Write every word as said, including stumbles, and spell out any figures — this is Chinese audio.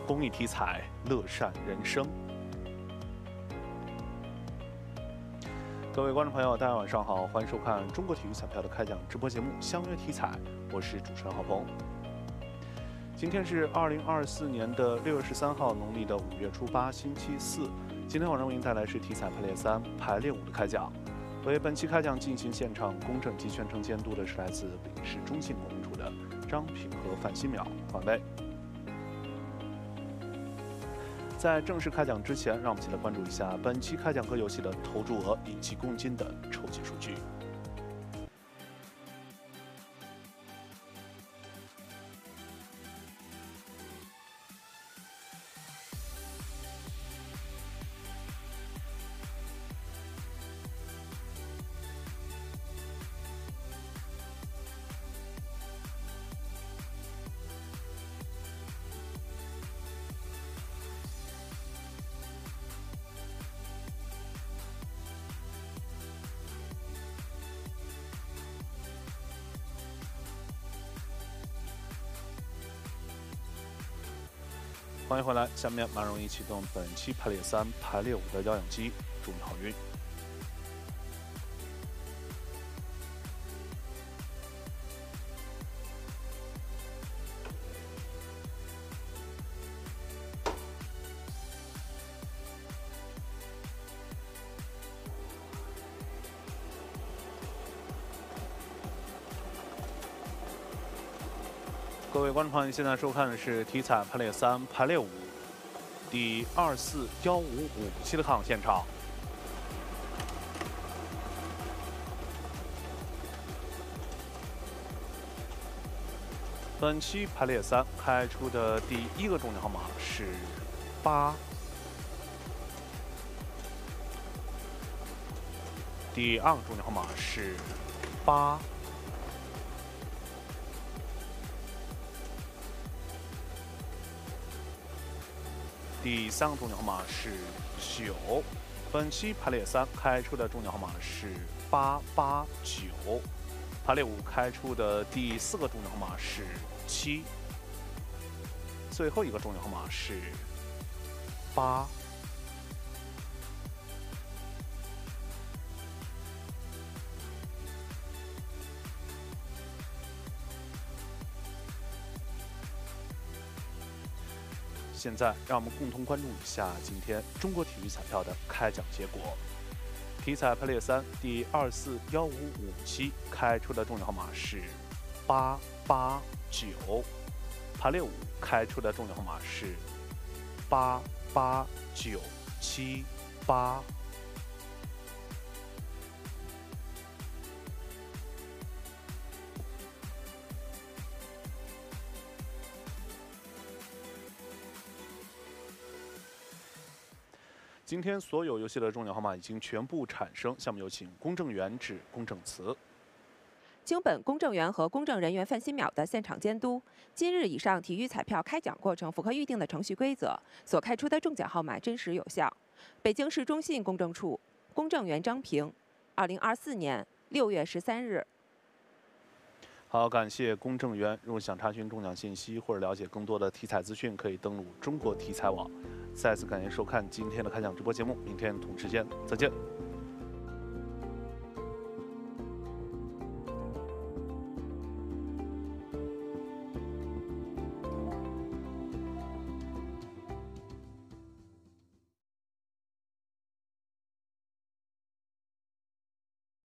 公益体彩，乐善人生。各位观众朋友，大家晚上好，欢迎收看中国体育彩票的开奖直播节目《相约体彩》，我是主持人郝鹏。今天是二零二四年的六月十三号，农历的五月初八，星期四。今天晚上为您带来是体彩排列三、排列五的开奖。为本期开奖进行现场公正及全程监督的是来自北京市中信公证处的张平和范新淼晚辈。在正式开奖之前，让我们一起来关注一下本期开奖各游戏的投注额以及公金的抽签数据。欢迎回来，下面马上为您启动本期排列三、排列五的摇奖机，祝你好运。各位观众朋友，现在收看的是体彩排列三、排列五第二四幺五五期的开奖现场。本期排列三开出的第一个中奖号码是八，第二个中奖号码是八。第三个中奖号码是九，本期排列三开出的中奖号码是八八九，排列五开出的第四个中奖号码是七，最后一个中奖号码是八。现在，让我们共同关注一下今天中国体育彩票的开奖结果。体彩排列三第二四幺五五期开出的中奖号码是八八九，排列五开出的中奖号码是八八九七八。今天所有游戏的中奖号码已经全部产生，下面有请公证员致公证词。 经本公证员和公证人员范新淼的现场监督，今日以上体育彩票开奖过程符合预定的程序规则，所开出的中奖号码真实有效。北京市中信公证处公证员张平，二零二四年六月十三日。 好，感谢公证员。如果想查询中奖信息或者了解更多的体彩资讯，可以登录中国体彩网。再次感谢收看今天的开奖直播节目，明天同时间再见。